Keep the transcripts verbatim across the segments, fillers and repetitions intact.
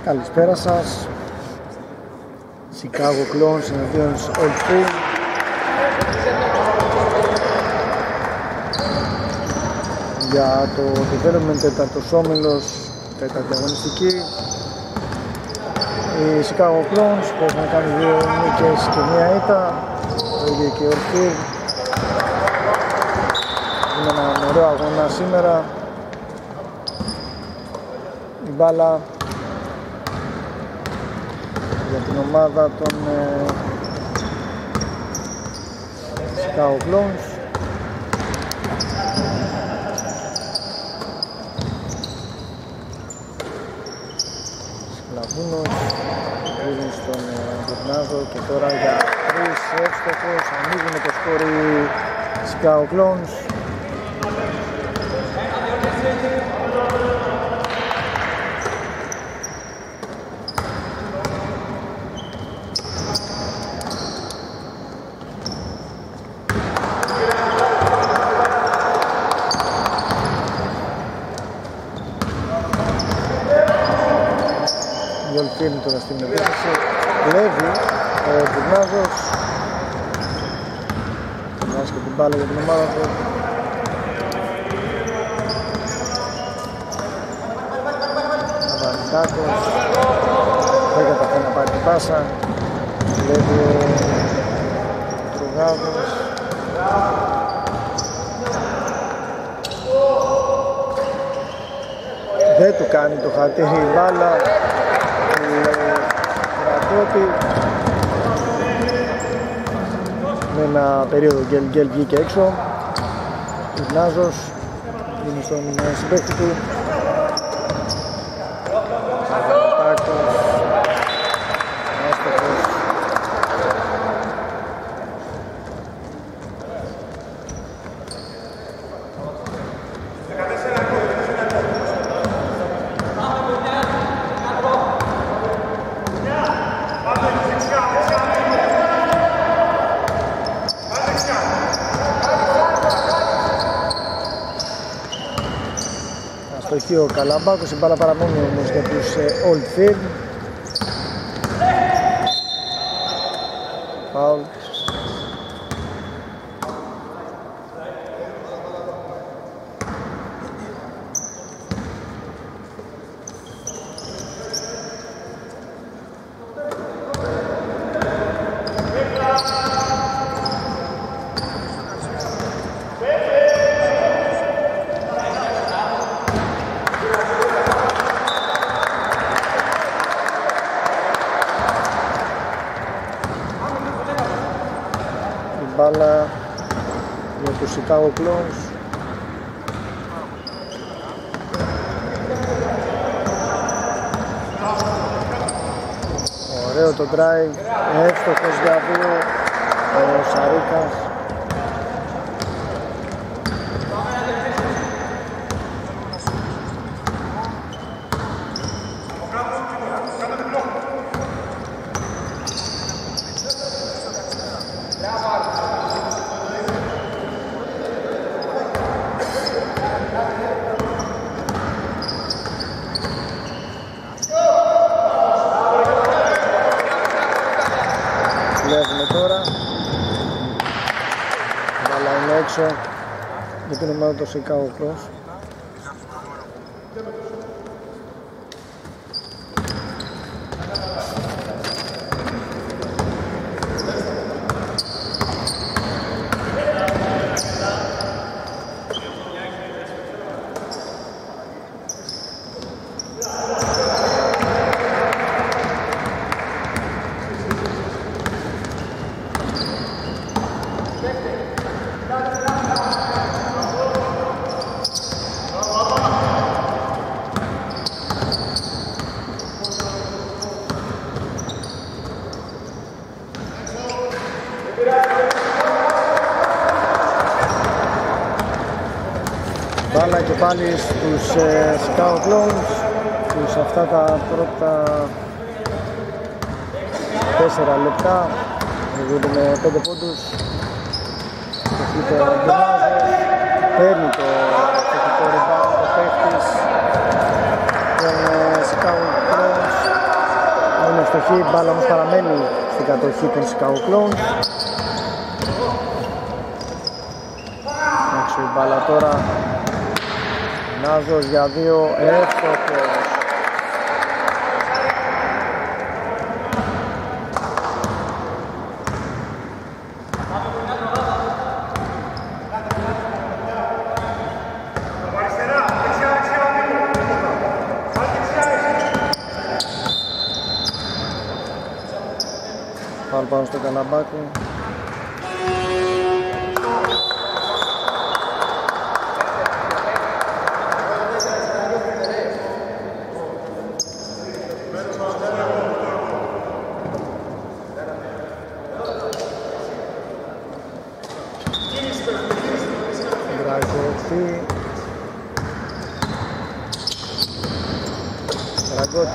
Καλησπέρα σας. Chicago Clones εναντίον Old Field. Για το development τέταρτος όμιλος, τέταρτη αγωνιστική. Οι Chicago Clones που έχουν κάνει δύο νίκες και μία ήττα, το ίδιο και Old Field. Είναι ένα ωραίο αγώνα σήμερα. Η μπάλα για την ομάδα των ε, Chicago Clones. Σκλαβούνος δίνει στον Μπουρνάζο και τώρα για τρεις εύστοχος ανοίγουν το σκορ οι Chicago Clones. Γιολφίνη τώρα στην επίθεση, κλέβει ο Μπουρνάζος, βάζει και την μπάλα για την ομάδα του. Αβανιτάκος, δεν καταφέρει να πάρει την πάσα, κλέβει ο Τρογάδος. Δεν του κάνει το χατήρι η μπάλα. Με ένα περίοδο γκέλ γκέλ βγήκε έξω. Μπουρνάζος είναι στον συμπαίχτη του. Αβανιτάκος, άστοχος. Αστοχεί ο Καλαμπάκος, η μπάλα παραμένει όμως για τους Old Field. Φάουλ. Μπάλα για τους Chicago Clones. Ωραίο το drive, εύστοχος για δύο ο Σαρίκας. Βλέπουμε τώρα, η μπάλα είναι έξω για την ομάδα του Chicago Clones. Μπάλα και πάλι στους ε, Chicago Clones, στους αυτά τα πρώτα τέσσερα λεπτά, βγαίνουν με πέντε πόντους. Το Μπουρνάζος, παίρνει το θετικό rebound, το παίχτης των Chicago Clones. αστοχή, μπάλα όμως παραμένει στην κατοχή των Chicago Clones. Έξω η μπάλα τώρα. Νάζος για δύο, εύστοχος. Πάλι πάνω στο Καλαμπάκο. Δραγκώτη. Δραγκώτη.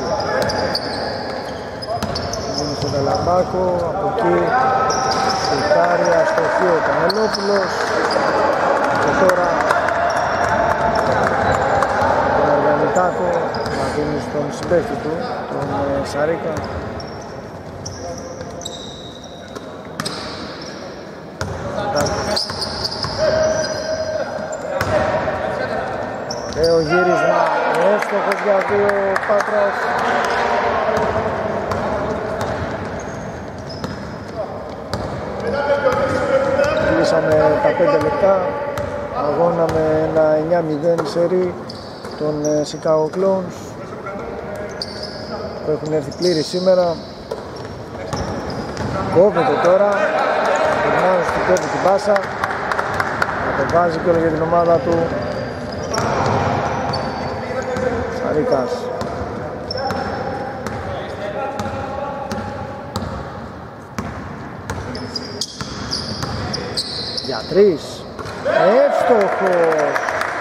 Είναι στον Καλαμπάκο, από εκεί σουτάρει, αστοχή ο Κανελόπουλος και τώρα τον Αργανιτάκο να δίνει στον συμπαίχτη του, τον ε, Σαρίκα. Ωραίο γύρισμα, εύστοχος για δύο Πάτρας. Κλείσαμε τα πέντε λεπτά, αγώνα με ένα εννιά μηδέν σερί των Chicago Clones που έχουν έρθει πλήρη σήμερα. Κόβεται τώρα, Φερνάνδος του κόβει την πάσα, κατεβάζει και όλο για την ομάδα του Σαρίκας. Για τρεις, εύστοχος.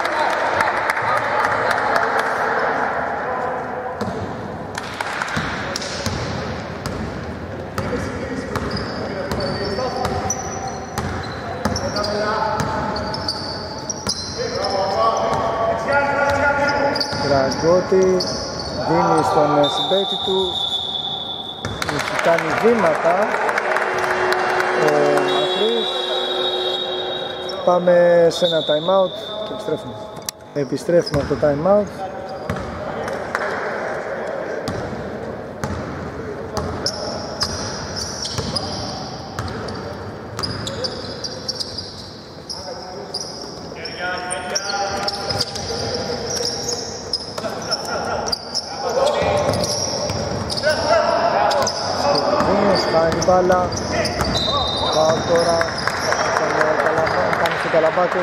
Δραγκώτη δίνει στον συμπαίχτη του, του κάνει βήματα ο Μακρύς. Πάμε σε ένα time out και επιστρέφουμε. Επιστρέφουμε από το time out. Κάνει μπάλα. Πάω τώρα στο Καλαμπάκο.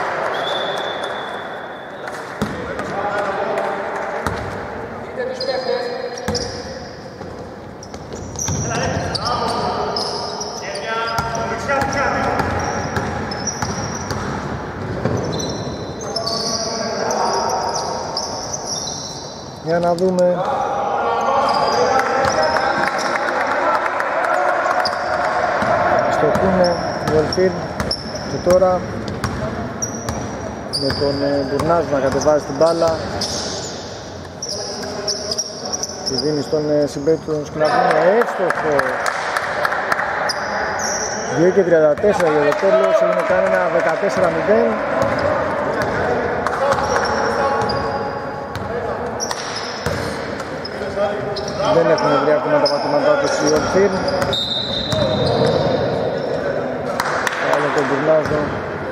Για να δούμε. Στοχούνε οι Ολφίρ και τώρα με τον Μπουρνάζ να κατεβάζει την μπάλα, τη δίνει στον συμπαίχτη του Σκυλαβούνια, εύστοχο. Δύο και τριάντα τέσσερα για το τέλος, έγινε κάνει ένα δεκατέσσερα μηδέν. Δεν έχουν βρει ακόμα τα πατήματά τους οι Ολφίρ. Άλλο τον Μπουρνάζο.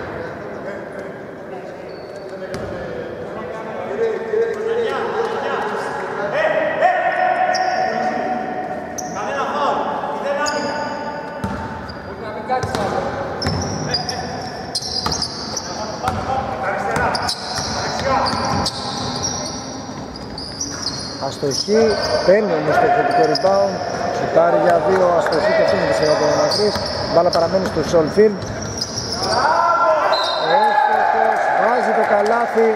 Αστοχή, παίρνει όμως το θετικό rebound, σουτάρει για δύο, αστοχή και αφήνει τη σειρά του Μακρύς. Μπάλα παραμένει στο Solfield. Εύστοχος, βάζει το καλάθι.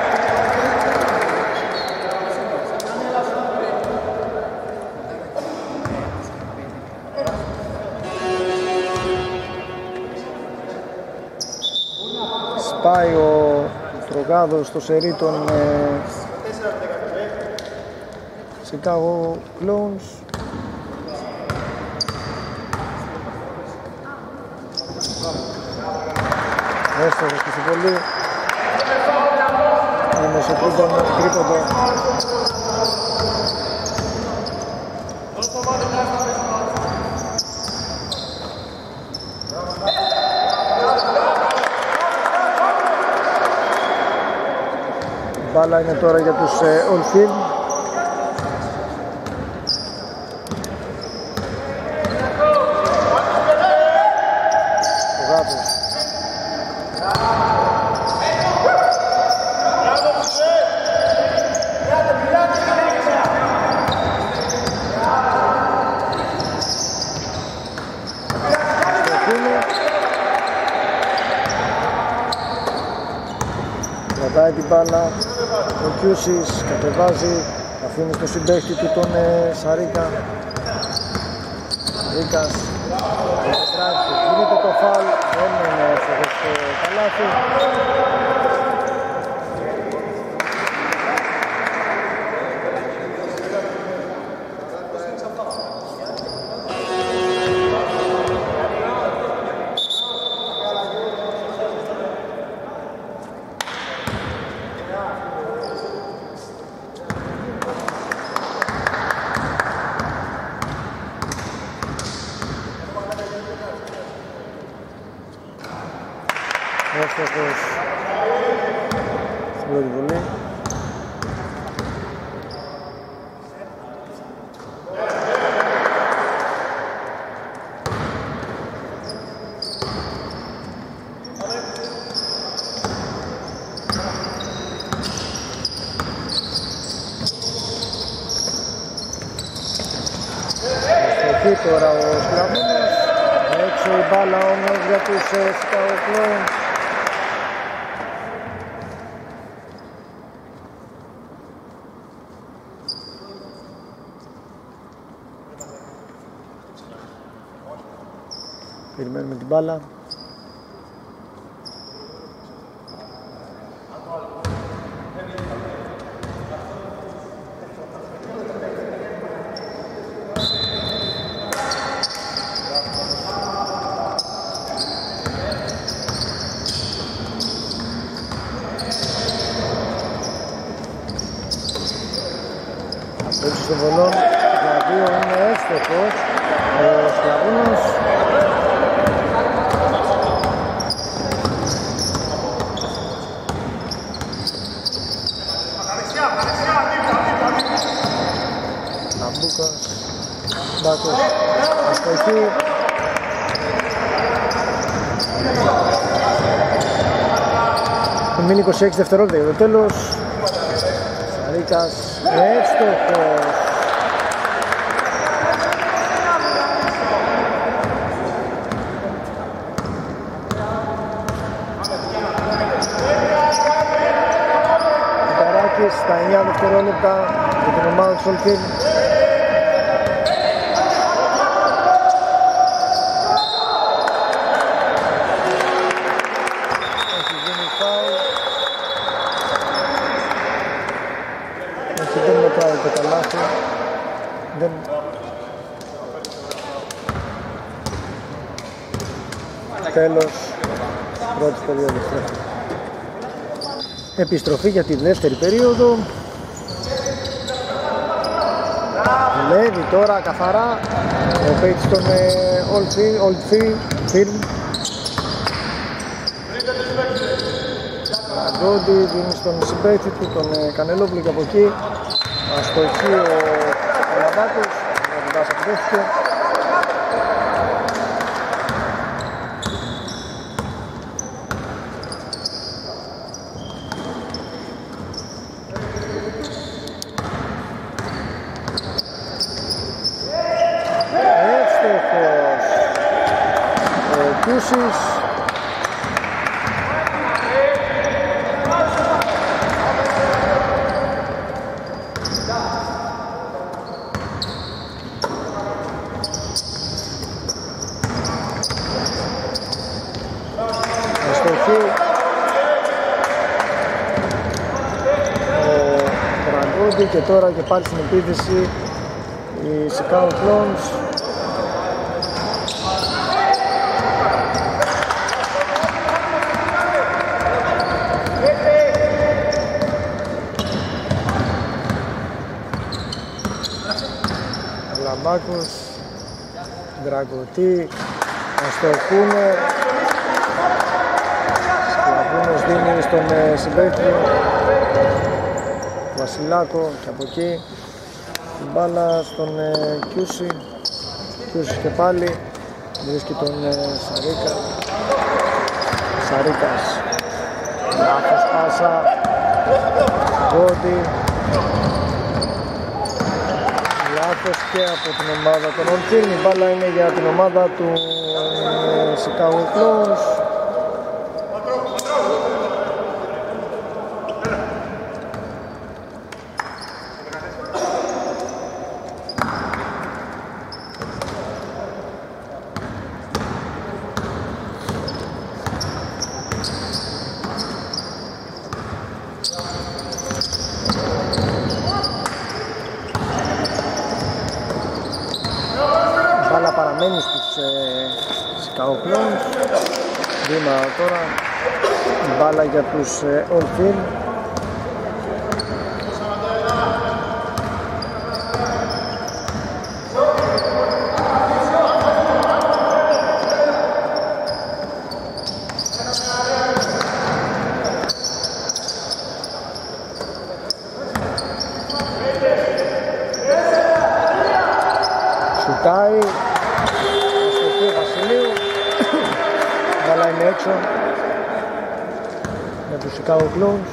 Σπάει ο Τρογάδος στο σερί των ε, Chicago Clones. Έστοχος στη συμβολή. Είναι μεσοκρίπτον, τρίποντο. Μπάλα είναι τώρα για τους ε, Oldfield. Ο Γάτος. Κρατάει την μπάλα. Ο Κιούσης κατεβάζει, αφήνει στο συμπαίχτη του τον ε, Σαρίκα. Σαρίκας επιστρέφει, γίνεται το φάουλ, δεν είναι εύστοχος στο καλάθι. Εύστοχος στην πρώτη βολή. Αστοχή τώρα ο Σκλαβούνος. Έξω η μπάλα όμως για τους Chicago Clones. Περιμένουμε την μπάλα. Απόψη των βολών για δύο είναι εύστοχος ο Σκλαβούνος. Ναμπούκας, Μπάκος, αστοχή. Μείνει είκοσι έξι δευτερόλεπτα για το τέλος. Σαρίκας, εύστοχος. Καράκης στα εννιά δευτερόλεπτα για την ομάδα του Oldfield. Δεν μετράει το καλάθι. Δεν... Τέλος πρώτης περίοδος. Επιστροφή για τη δεύτερη περίοδο. Δουλεύει τώρα καθαρά ο παίκτης των Oldfield. Ρόντι δίνει στον συμπαίχτη του τον Κανελόπουλο και από εκεί αστοχή ο Καλαμπάκος, ο Βουντάς αποδέχτηκε. Εύστοχος ο Κιούσης. Και τώρα και πάλι στην επίθεση οι Chicago Clones. Παπάκος, Δρακωτή, Αστοχούνο. Σκλαβούνος δίνει στον συμπαίκτη Βασιλάκο και από εκεί την μπάλα στον Κιούση. Κιούση και πάλι βρίσκει τον Σαρίκα. Σαρίκας, λάθος πάσα, Γόντι, λάθος και από την ομάδα των Ολτίν. Η μπάλα είναι για την ομάδα του Chicago Clones. Παραμένει στους Chicago Clones. Βήμα τώρα, μπάλα για τους Ολτίν. Σουτάει. Μπάλα είναι έξω για τους Chicago Clones.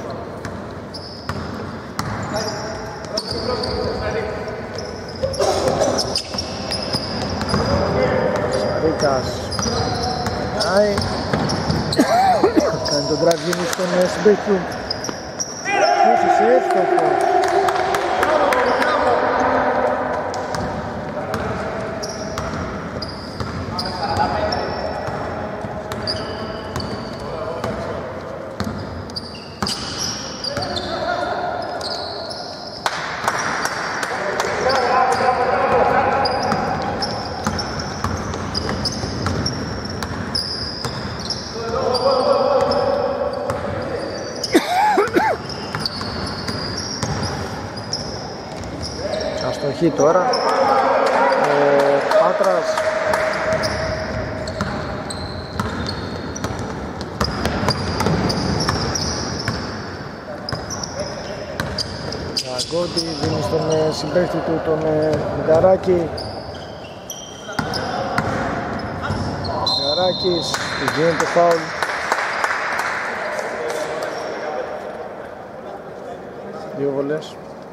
Σαρίκας πάει, κάνει τον drive γίνει στον συμπαίχτη του. Ποιος είσαι εύστοχος. Αστοχή τώρα ο Πάτρας. Αγκόντι δίνει στον συμπαίχτη του τον Μουγαράκη. Μουγαράκης, του γίνεται φάουλ. Δύο βολές.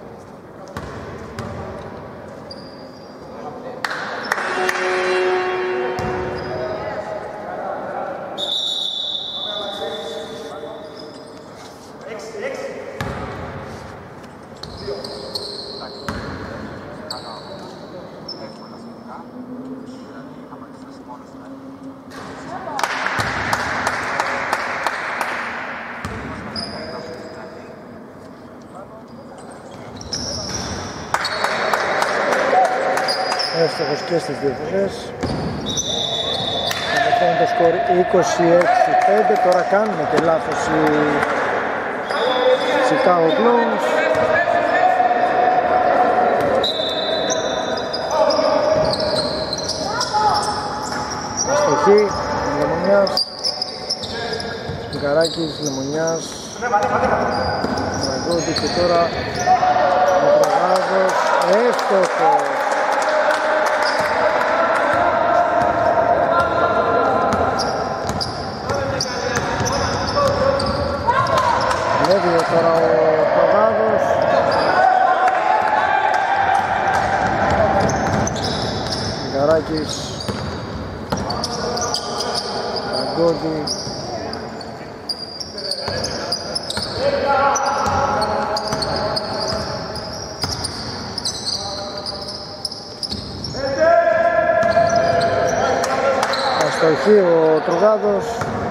Εύστοχος και στις δύο φορές. Καταφέρνει το σκορ είκοσι έξι πέντε. Τώρα κάνουν και λάθος οι Chicago Clones. Αστοχή Λεμονιάς. Γκαράκης, Λεμονιάς, Μαγκόντι και τώρα ο Προγάδος. Εύστοχος. Βλέπει τώρα ο Προγάδος. Γκαράκης, Μαγκόντι. Αστοχή ο Τρογάδος.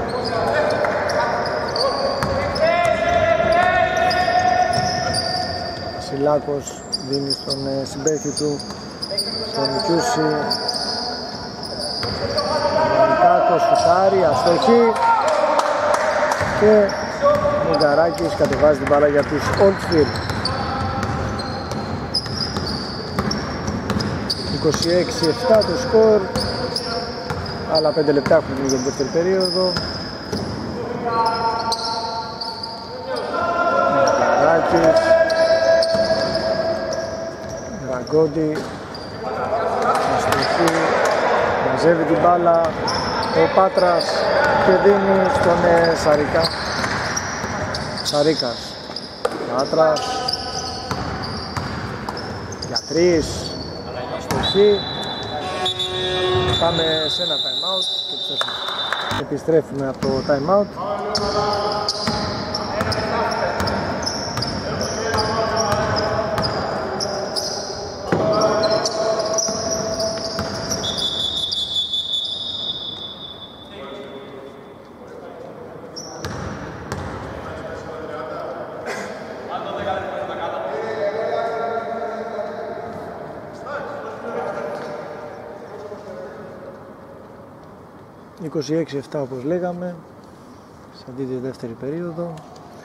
Σιλάκος δίνει στον ε, συμπαίχτη του, στον Κιούση. Μανικάκος σουτάρει, αστοχή και ο Γκαράκης κατεβάζει την μπάλα για τους Oldfield. είκοσι έξι επτά το σκορ. Άλλα πέντε λεπτά έχουμε για την δεύτερη περίοδο. Καράκης, Ραγκόντι, αστοχή, μαζεύει την μπάλα ο Πάτρας και δίνει στον ε, Σαρίκα. Σαρίκας, Πάτρας, για τρεις, αστοχή. Πάμε σε ένα time out και επιστρέφουμε από το time out. είκοσι έξι επτά όπως λέγαμε, σε αυτή τη δεύτερη περίοδο,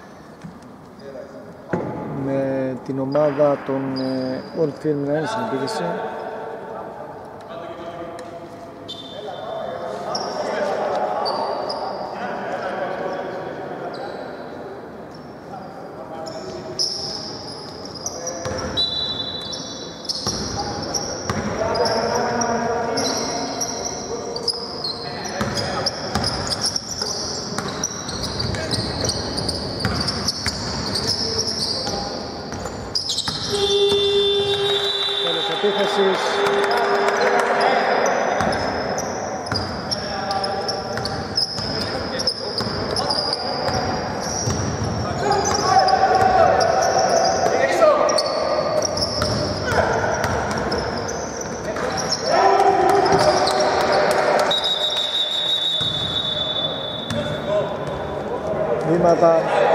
με την ομάδα των Old Firm να είναι στην επίθεση. Βήματα.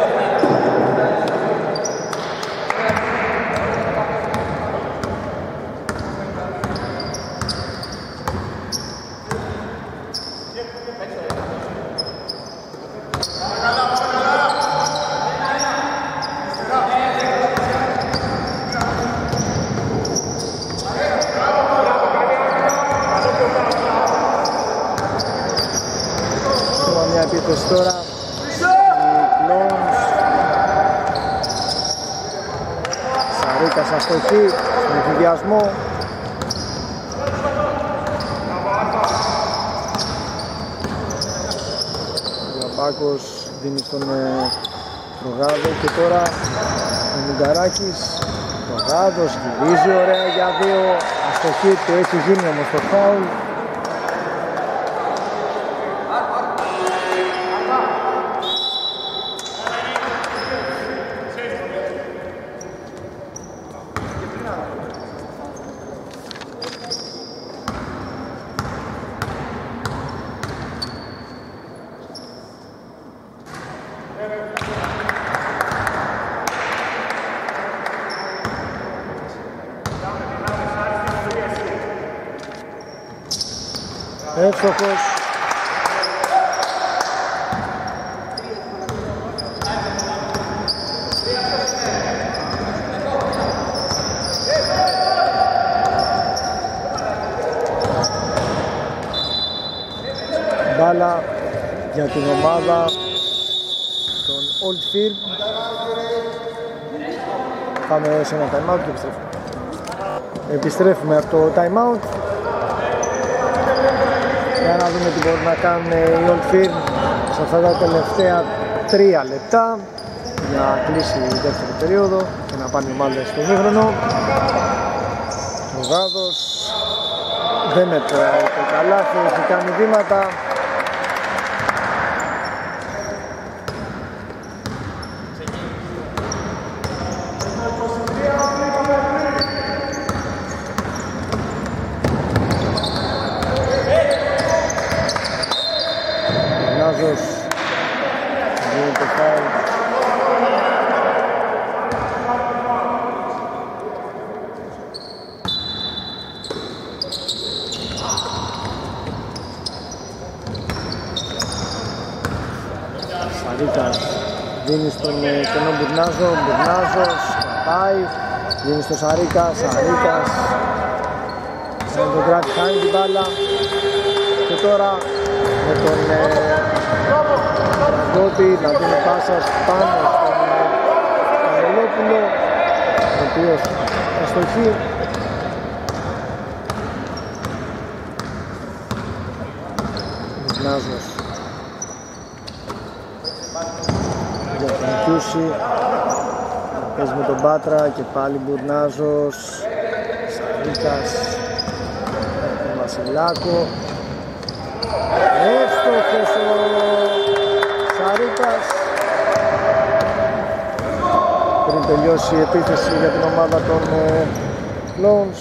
Ακόμα μια επίθεση τώρα. Σαρίκας αστοχή στον εφηδιασμό. Ο Πάκος δίνει στον Τρογάδο και τώρα ο Μουγκαράκης. Τρογάδος γυρίζει ωραία για δύο. Αστοχή του έχει γίνει όμως το φάουλ. Εύστοχος. Μπάλα για την ομάδα των Old Firm. Πάμε σε ένα time out και επιστρέφουμε. Επιστρέφουμε από το time out. Για να δούμε τι μπορούν να κάνουν οι Old Firm σε αυτά τα τελευταία τρία λεπτά για να κλείσει η δεύτερη περίοδο και να πάνε οι ομάδες στο ημίχρονο. Ο Γάδος δεν μετράει το καλάθι, έχει κάνει βήματα. Σαρίκας δίνει στον κενό Μπουρνάζο, Μπουρνάζος κρατάει, δίνει στο Σαρίκα, Σαρίκας, τον Γκράτ χάνει την μπάλα και τώρα με τον Ραγκώτη να δίνει πάσα πάνω στον Πανελόπουλο, ο οποίος αστοχεί. Μπουρνάζος για τον Κιούση, παίζει με τον Πάτρα και πάλι Μπουρνάζος, Σαρίκας, τον Βασιλάκο, εύστοχος ο Σαρίκας πριν τελειώσει η επίθεση για την ομάδα των Clones.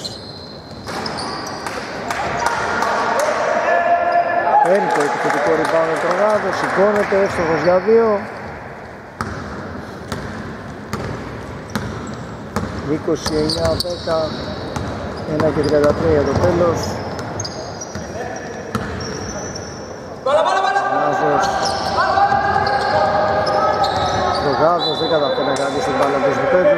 Παίρνει το επιθετικό rebound ο Τρογάδος, σηκώνεται, εύστοχος για δύο. είκοσι εννιά δέκα, ένα και τριάντα τρία για το τέλος. Νάζος, Τρογάδος δεν καταφέρει να κάνει στην μπάλα του γηπέδου.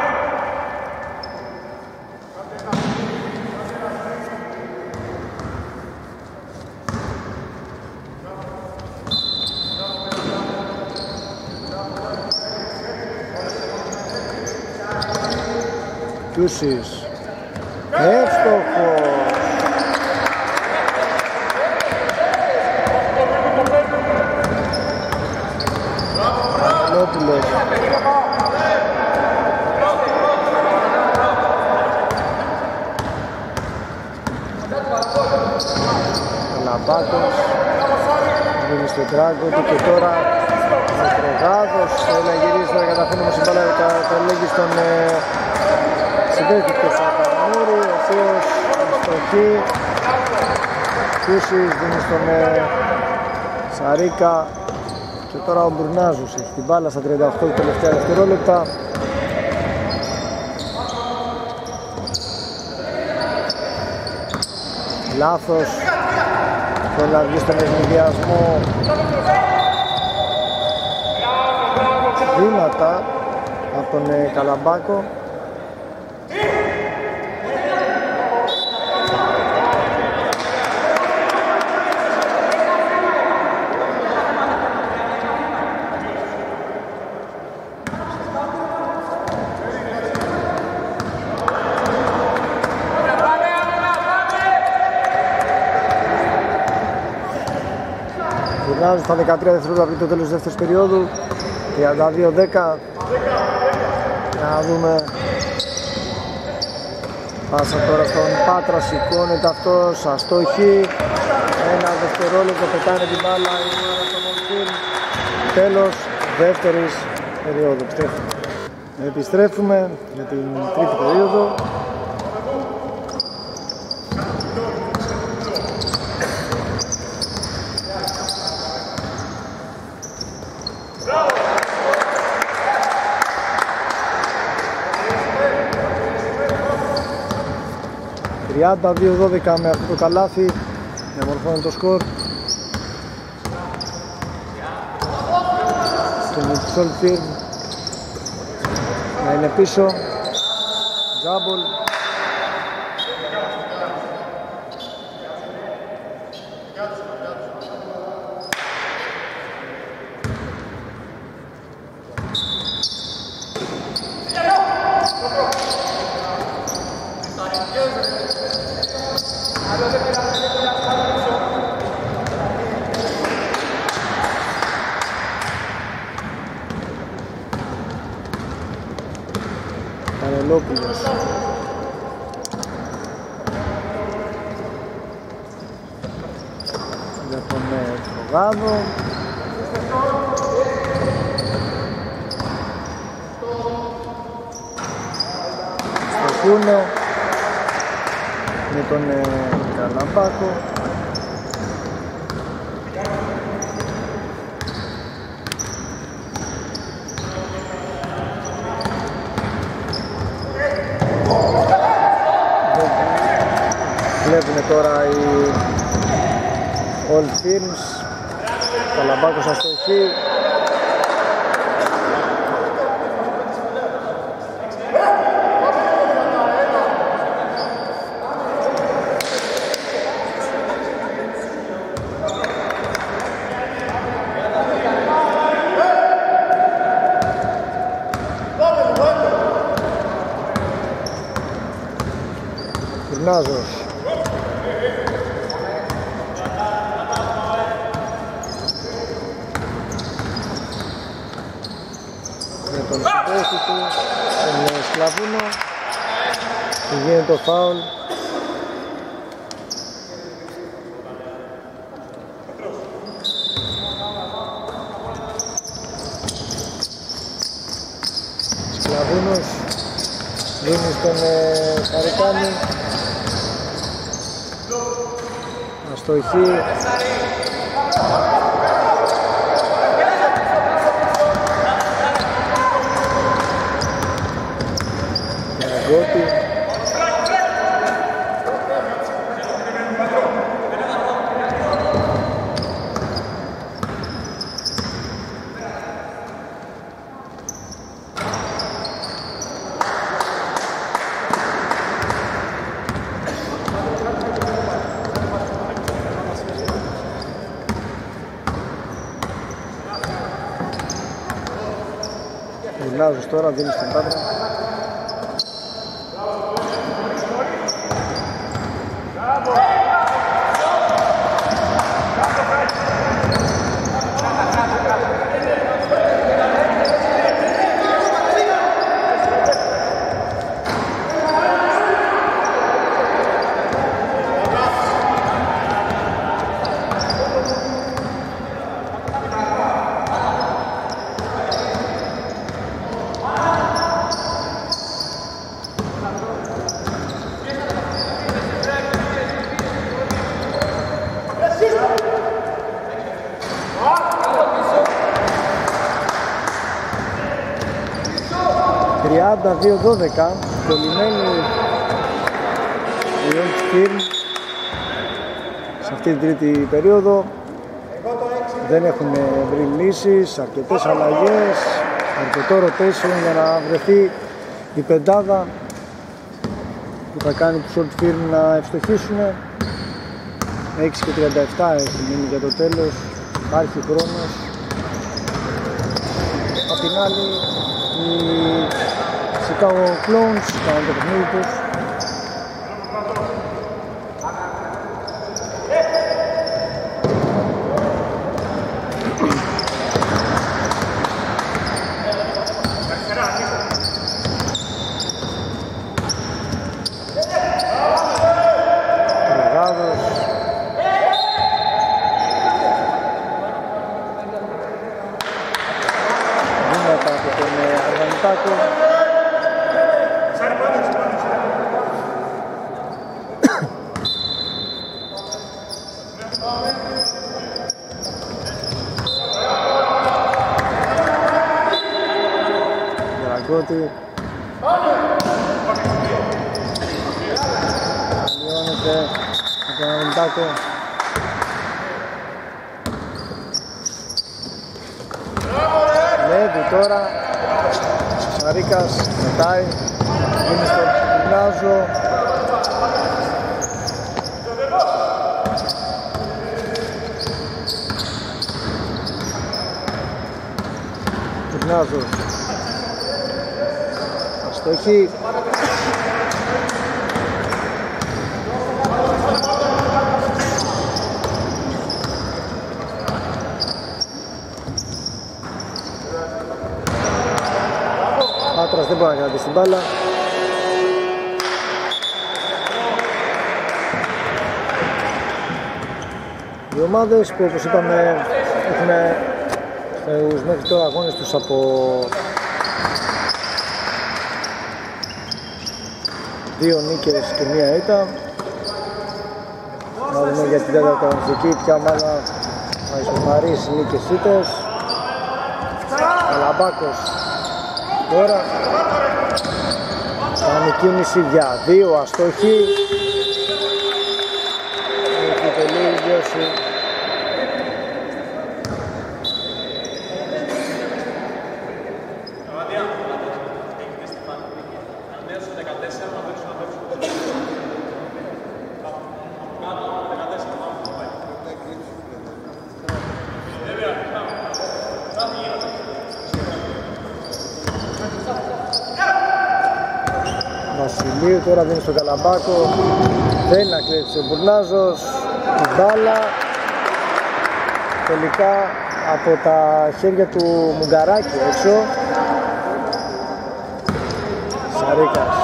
Κιούσης, εύστοχος. Λόπουλος. Λαμπάκος. Δίνει στον Τράγκο του και τώρα ο Τρογάδος θέλει να γυρίσει, τώρα καταφέρνει όμως η μπάλα καταλήγει στον συντέθηκε στον Καρανούρη, ο οποίος αστοχεί. Κιούσης δίνει στον Σαρίκα και τώρα ο Μπουρνάζος έχει την μπάλα στα τριάντα οκτώ τελευταία δευτερόλεπτα. Λάθος, θέλει να βγει στον ευνηδιασμό βήματα από τον Καλαμπάκο. Στα δεκατρία δευτερόλεπτα πριν το τέλος της δεύτερης περίοδου, τριάντα δύο δέκα. Να δούμε, πάσα τώρα στον Πάτρα, σηκώνεται αυτός, αστοχή, ένα δευτερόλεπτο, πετάνε την μπάλα η ομάδα των Ολφίν. Τέλος δεύτερης περίοδου. Επιστρέφουμε για την τρίτη περίοδο. τριάντα δύο δώδεκα με αυτό το καλάθι διαμορφώνει το σκορ. Και με τους Ολφίρ να είναι πίσω. Τζάμπολ. Κανελόπουλος. Για τον Τρογάδο. Στοχούνε με τον Καλαμπάκο. Βλέπουμε τώρα οι All Firms. Καλαμπάκος αστοχή. Νάζος. Με τον συμπέστη του, τον Σκλαβούνο, και γίνεται το φάουλ. Σκλαβούνος δίνει στον ε, Χαρικάνη. Αστοχή. Γιαγκώτη. Λάζος τώρα δίνει στην Πάτρα. τριάντα δύο δώδεκα, κολλημένη η Old Firm σε αυτή την τρίτη περίοδο. Δεν έχουν βρει λύσεις, αρκετές αλλαγές, αρκετό rotation για να βρεθεί η πεντάδα που θα κάνει τους Old Firm να ευστοχίσουν. έξι και τριάντα επτά έχει μείνει για το τέλος, υπάρχει χρόνος. Απ' την άλλη οι Chicago Clones κάνουν το παιχνίδι τους. Τριγάδος. Βήματα από τον Αργανιτάκο. Γιαγκώτη. Λιώνεται από τον Αργανιτάκο. Λέβη τώρα. Σαρίκας μετάει. Γίνει στον Νάζο. Νάζος. Αστοχή. Πάτρας δεν μπορεί να κρατήσει την μπάλα. Οι ομάδες που, όπως είπαμε, έχουν στους μέχρι τώρα αγώνες τους από δύο νίκες και μία ήττα. Να δούμε για την τέταρτη αγωνιστική ποια ομάδα θα ισοφαρίσει νίκες ήττες. Καλαμπάκος τώρα κάνει κίνηση για δύο, αστοχή. Έχει τελείωση. Βασιλείου, τώρα δίνει στον Καλαμπάκο, θέλει να κλέψει ο Μπουρνάζος, την μπάλα, τελικά από τα χέρια του Μουγκαράκη έξω. Σαρίκας.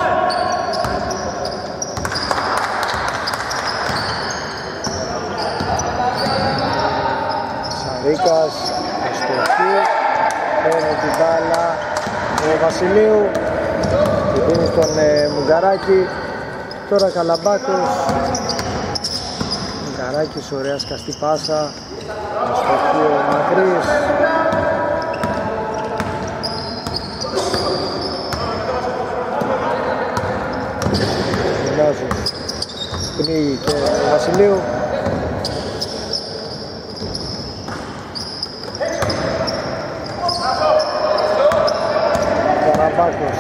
Σαρίκας, αστοχή, παίρνει την μπάλα ο Βασιλείου, τη δίνει στον ε, Μουγκαράκη, τώρα Καλαμπάκος, Μουγκαράκης, ωραία σκαστή πάσα, αστοχή ο Μακρύς. Μουνάζος, πνίγει και ο Βασιλείου. Καραμπάκος.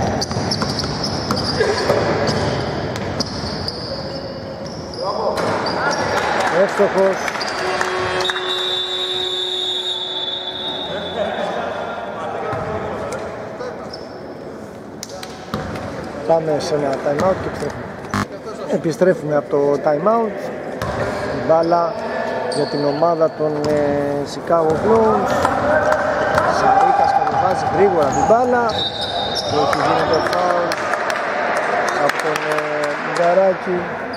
Εύστοχος. Πάμε σε ένα time out και επιστρέφουμε. Επιστρέφουμε από το time out. Η μπάλα για την ομάδα των ε, Chicago Bulls. Σαρίκας κατεβάζει γρήγορα την μπάλα και έχει γίνει το φάουλ από τον ε, Μουγαράκη.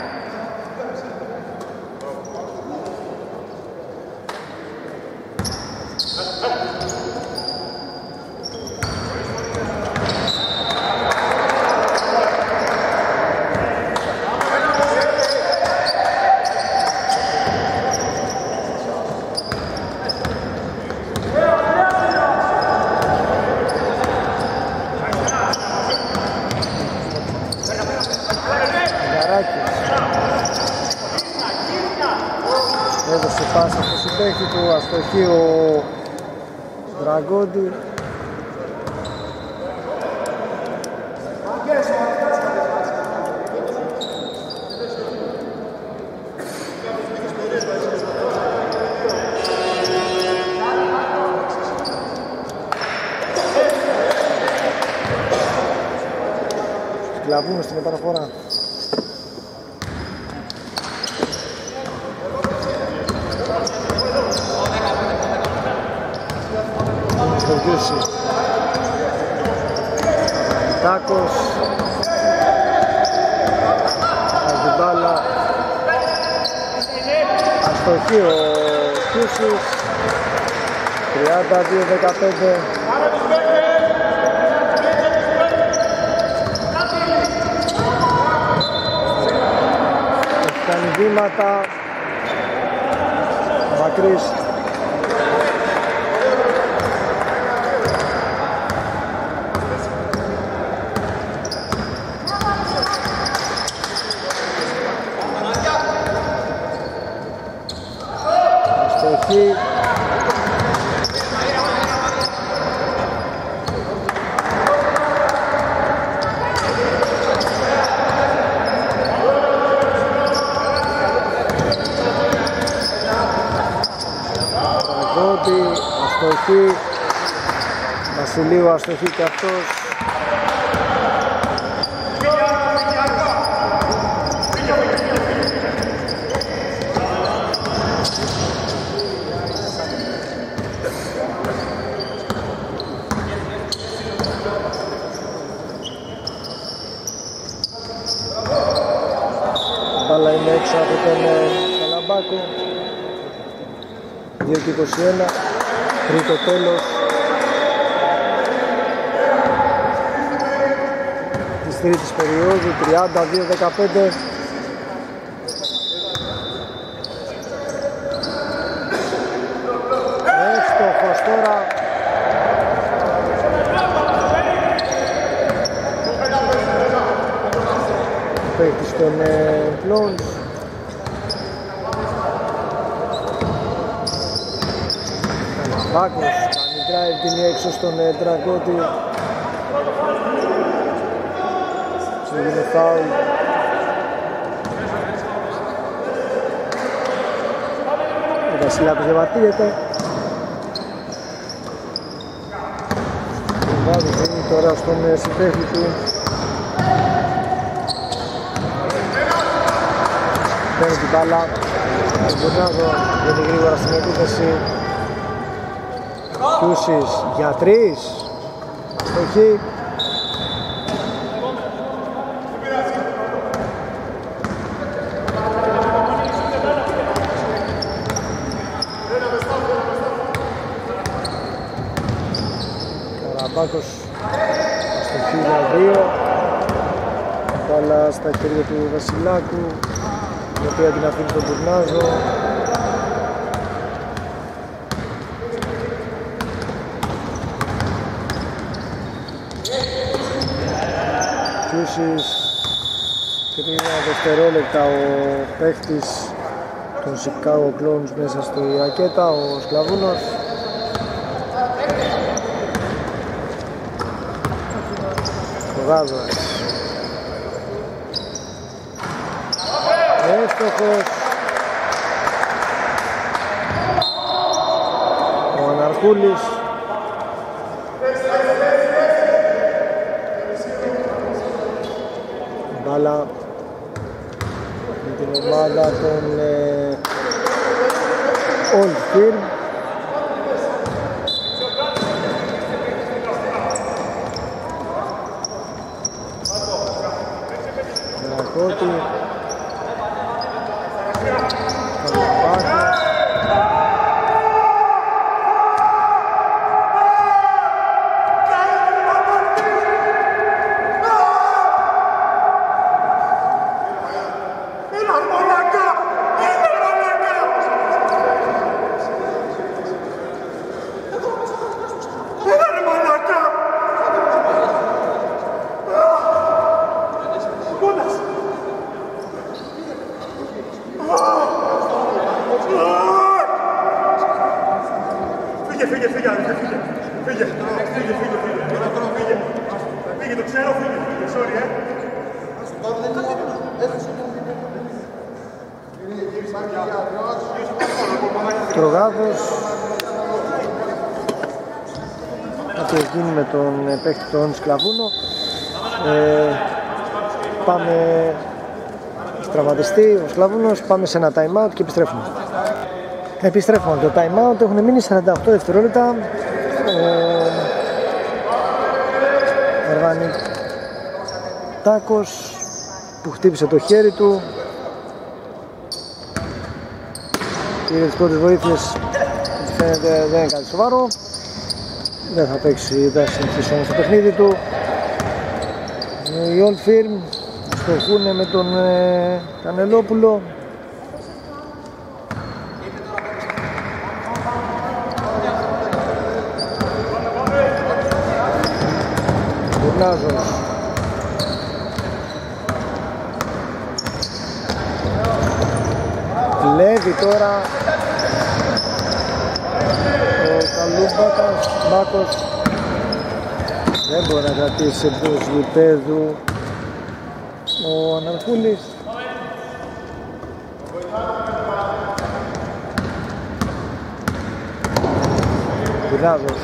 Έδωσε πάσα στο συμπαίχτη του, αστοχή ο Δραγκόντι. Σκλαβούμε στην επαναφορά. Στο Γιούσι Τάκος, Αζιμπάλα, αστοχή ο Γιούσις, τριάντα δύο δεκαπέντε. Έχει κάνει βήματα Μακρύς. Αστοχή. Τραγώτη, αστοχή. Βασιλείου, αστοχή και αυτός. Μπάλα είναι έξω από τον Καλαμπάκο. δύο και είκοσι ένα, τρίτο τέλος της τρίτης περίοδου, τριάντα δύο δεκαπέντε. Εύστοχος τώρα. Παίκτης των Blondes. Καλαμπάκος κάνει drive, την έξω στον Τραγκώτη. Έγινε φάουλ. Ο Βασιλάκος διαβατήρεται. Βάζει τώρα στον συμπαίχτη του. παίρνει την μπάλα. Τον Μπουρνάζο βγαίνει γρήγορα στην επίθεση. Κιούσης για τρεις. Αστοχή. Καραμπάκος αστοχή για δύο. Μπάλα στα χέρια του Βασιλάκου, η οποία την αφήνει τον Μπουρνάζο. Κιούσης, τρία δευτερόλεπτα ο παίχτης των Chicago Clones μέσα στη ρακέτα, ο Σκλαβούνος. Γάδος. Εύστοχος. Ο Αναρχούλης. Μπάλα με την ομάδα των ε, Old Firm. Κότη. Τρογάδος. Αυτό γίνει με τον παίκτη τον Σκλαβούνο. Ε, πάμε τραυματιστεί ο Σκλαβούνος, πάμε σε ένα time out και επιστρέφουμε. Επιστρέφουμε το time out, έχουν μείνει σαράντα οκτώ δευτερόλεπτα. Ερβάνη Τάκος που χτύπησε το χέρι του. Πήρε τις πρώτες βοήθειες, φαίνεται δεν είναι κάτι σοβαρό. Δεν θα παίξει, δεν θα συνεχίσει όμως το παιχνίδι του. Οι Old Firm στοχούν με τον ε, Κανελόπουλο. Μπουρνάζος. Κλέβει τώρα ο Καλούμπακας, Μπάκος δεν μπορεί να κρατήσει εντός γηπέδου ο Αναρχούλης. Μπουρνάζος.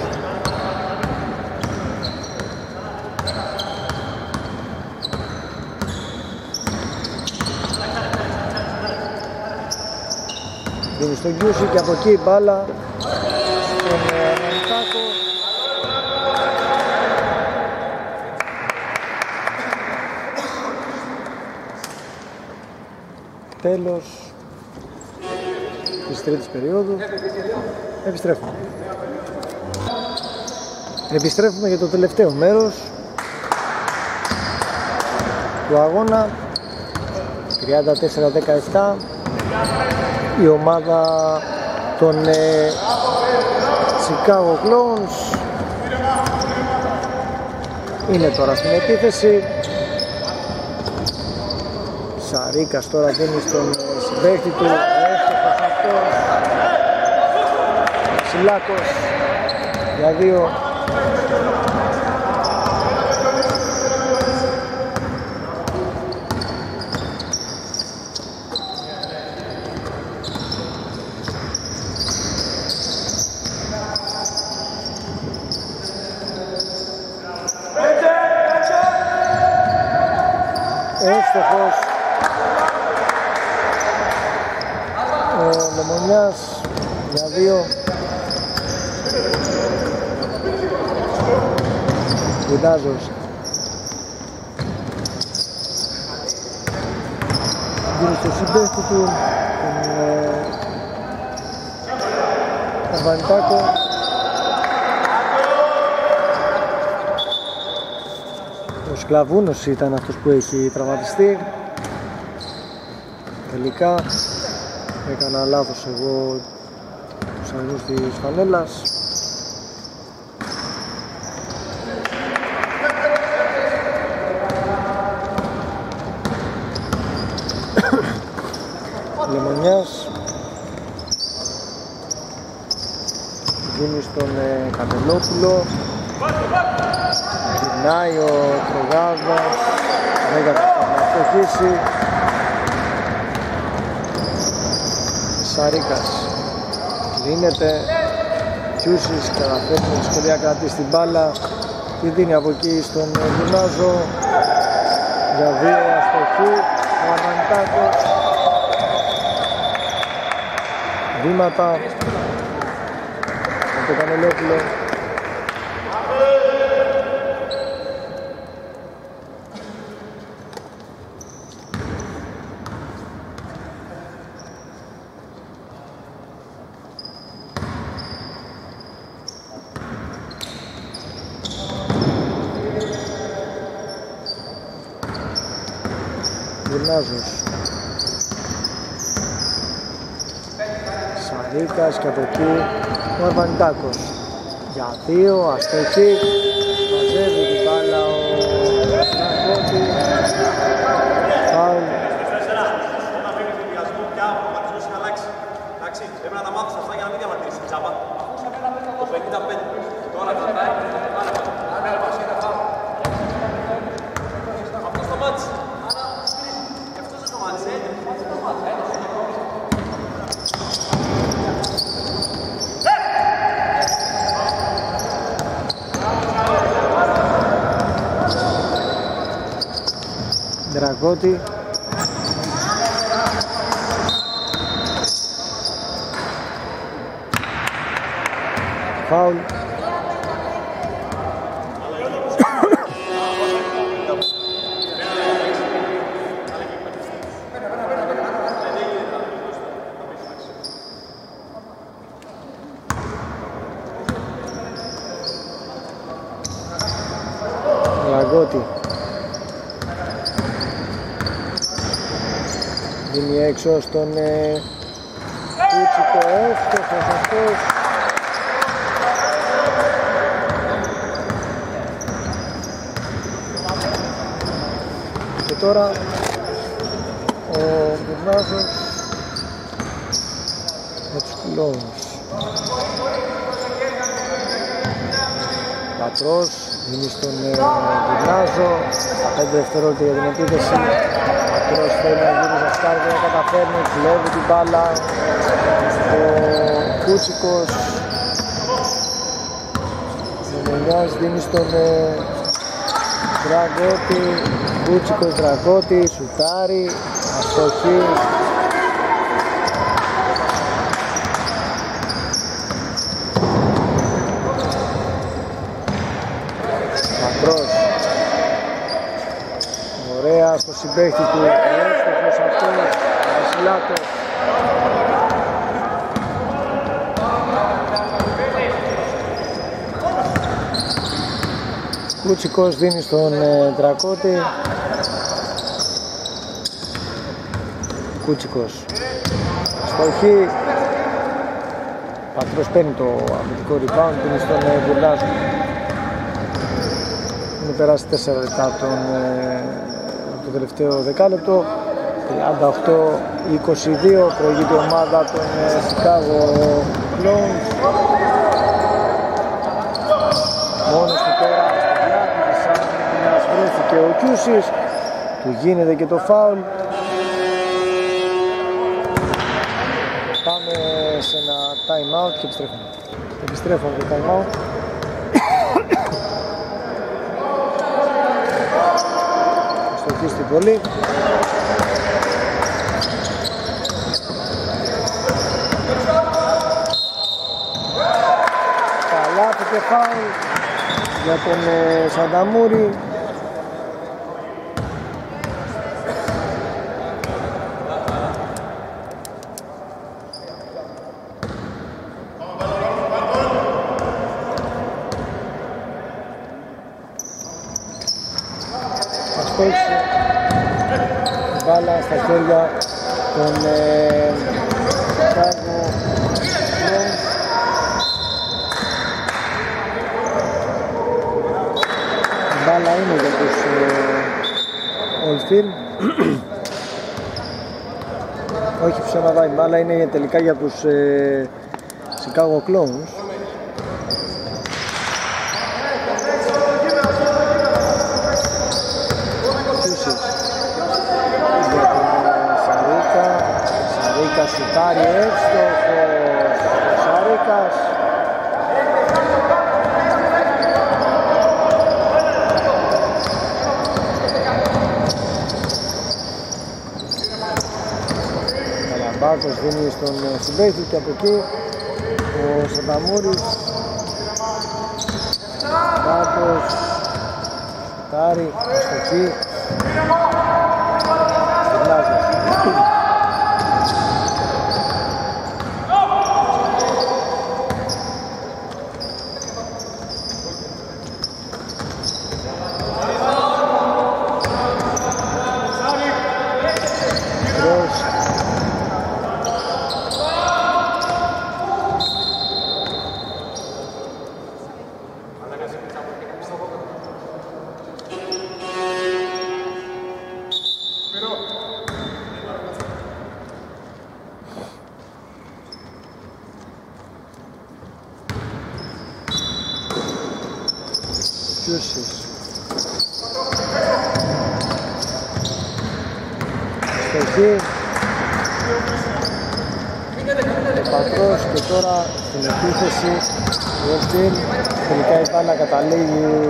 Δίνει στον Κιούση και από εκεί η μπάλα στον Αναντάκο. Τέλος της τρίτης περίοδου. Επιστρέφουμε. Επιστρέφουμε για το τελευταίο μέρος του αγώνα. τριάντα τέσσερα δεκαεπτά. Η ομάδα των ε, Chicago Clones είναι τώρα στην επίθεση. Σαρίκας τώρα δίνει στον συμπαίχτη του. Εύστοχος αυτός. Βασιλάκος για δύο. Εύστοχος. Λεμονιάς για δύο. Κουντάζος. Γύρω στο συμπέχτη του, τον ε, Βανιτάκο. Ο Σκλαβούνος ήταν αυτός που έχει τραυματιστεί. Τελικά έκανα λάθος εγώ τους αριθμούς της φανέλας. Λεμονιάς δίνει στον ε, Κανελόπουλο. Γυρνάει ο Τρογάδας, δεν καταφέρει να φτωχίσει. Σαρίκας λύνεται, Κιούσης καταφέρει με δυσκολία κρατήσει την μπάλα, τη δίνει από εκεί στον Γυμνάζο για δύο αστοχή. Ο Αρμανιτάκος, βήματα από το Κανελόπουλο. Γυμνάζος, Σαρίκας και από εκεί ο Αρβανιτάκος για δύο, αστοχή, μαζεύει την μπάλα ο Νακώτη, φάουλ. Εντάξει, πρέπει να τα μάθεις αυτά για να μην διαμαρτύρεις τσάπα. Το πενήντα πέντε, τώρα κρατάει, αυτό σταμάτησε. Δραγώτη, φάουλ. Δραγώτη δίνει έξω στον ε, Κούτσικο, εύστοχος αυτός. Και τώρα ο Μπουρνάζος με τους Κλόουνς. Πατρός δίνει στον ε, Μπουρνάζο, στα πέντε δευτερόλεπτα για την επίθεση. Πατρός θέλει να γύρει στα σκάρια, δεν καταφέρνει, κλέβει την μπάλα. Ο Κούτσικος Μενιάς δίνει στον ε, Δραγώτη. Κούτσικος, Δραγώτη, σουτάρει, αστοχή. Πατρός, ωραία στο συμπαίχτη του, εύστοχος αυτός, Βασιλάτος. Κούτσικος δίνει στον ε, Δρακώτη. Κούτσικος στοχή. Πατρός παίρνει το αμυντικό rebound, δίνει στον ε, Μπουρνάζο. Είναι περάσει τέσσερα λεπτά τον, ε, το τελευταίο δεκάλεπτο. τριάντα οκτώ είκοσι δύο προηγείται η ομάδα των ε, Chicago Clones. Μόνος του τώρα στην πλάτη της άμυνας βρέθηκε ο Κιούσης, του γίνεται και το φάουλ. Πάμε σε ένα time out και επιστρέφουμε. Επιστρέφουμε το time out. Στοχή στην πολύ. και φάουλ για τον ε, Σανταμούρη. Αστόχησε μπάλα στα χέρια των ε, Chicago Clones. Μπάλα είναι για τους ε, Oldfield. Όχι ψέματα, η μπάλα είναι τελικά για τους ε, Chicago Clones. Σουτάρει εύστοχος Σαρίκας. Καλαμπάκος δίνει στον συμπαίχτη και από εκεί ο Σανταμούρης. Καλαμπάκος σουτάρει, αστοχή. Στοχή ο Πατρός και τώρα στην επίθεση ο Oldfield. Τελικά η μπάλα καταλήγει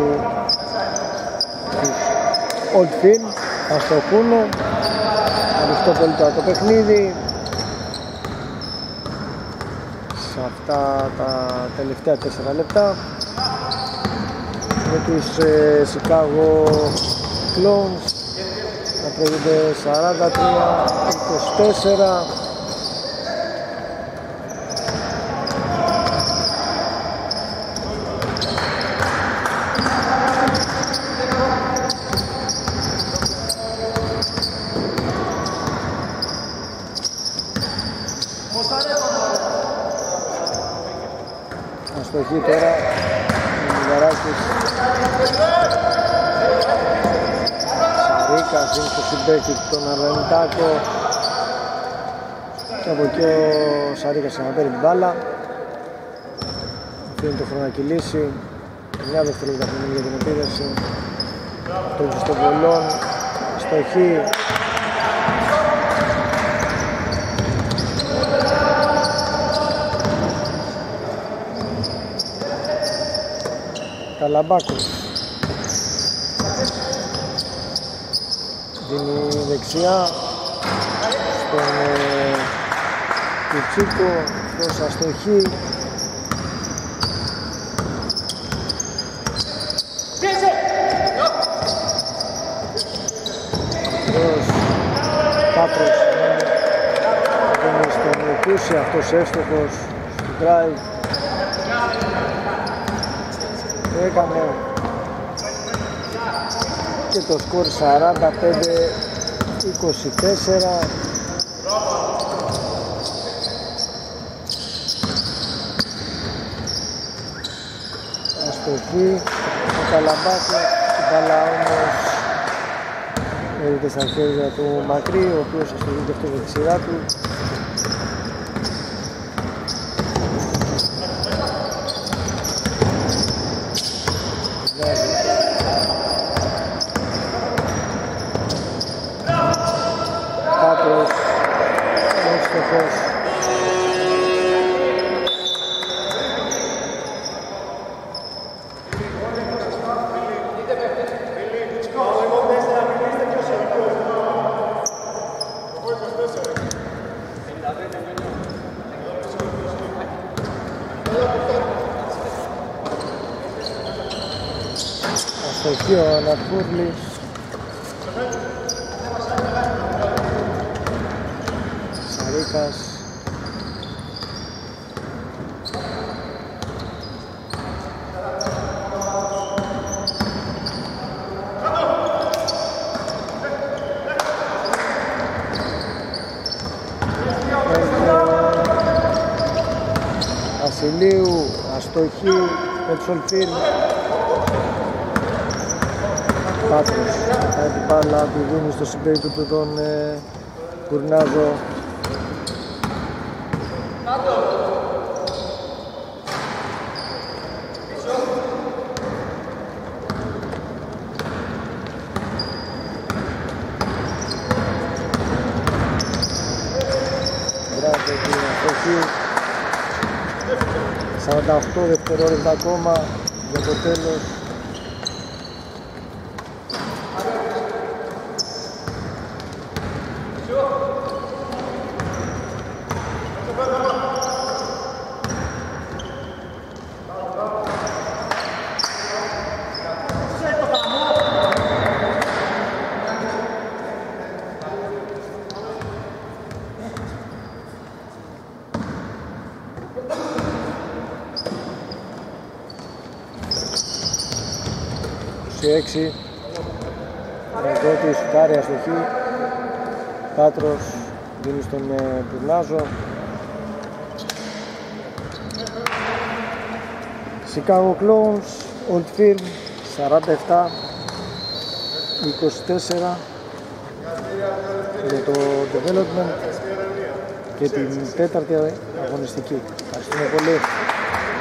στους Oldfield. Θα στοχούνε, ανοιχτό πολύ τώρα το παιχνίδι σε αυτά τα τελευταία τέσσερα λεπτά με τους ε, Chicago Clones να προηγούνται σαράντα τρία είκοσι τέσσερα. Αστοχή τώρα ο Μιγαράκης. Σαρίκας είναι στο συμπαίχτη τον Αρλενιτάκο και από εκεί ο Σαρίκας να παίρνει την μπάλα. Αφήνει το χρόνο να κυλήσει. Μια δευτερόλεπτα πριν για την επίδευση. Το στο βολόν. Αστοχή. Καλαμπάκος δίνει δεξιά στον ε, Κουτσίκο προς αστοχή. Προς Πάτρος δίνει στον Κούση, αυτός εύστοχος στο drive. Έκανε και το σκορ σαράντα πέντε είκοσι τέσσερα. Αστοχή ο Καλαμπάκος, η μπάλα όμως έρχεται στα χέρια του Μακρύ, ο οποίος αστοχείται αυτό με τη σειρά του. Αστοχή ο Ανακούρλης. Σαρίκας. Βασιλείου, αστοχή με τους Ολφίρ. Πάτρος, θα την μπάλα τη δίνει στο συμπέκτη του τον ε, Κουρνάζο. Μπράβο την αστοχή. σαράντα οκτώ δευτερόλεπτα ακόμα για το τέλος. έξι Ρεγκότη, σουτάρει, αστοχή. Πάτρος δίνει στον Πουρνάζο. Chicago Clones, Old Firm σαράντα επτά είκοσι τέσσερα για το development και την τέταρτη αγωνιστική. Ευχαριστούμε πολύ.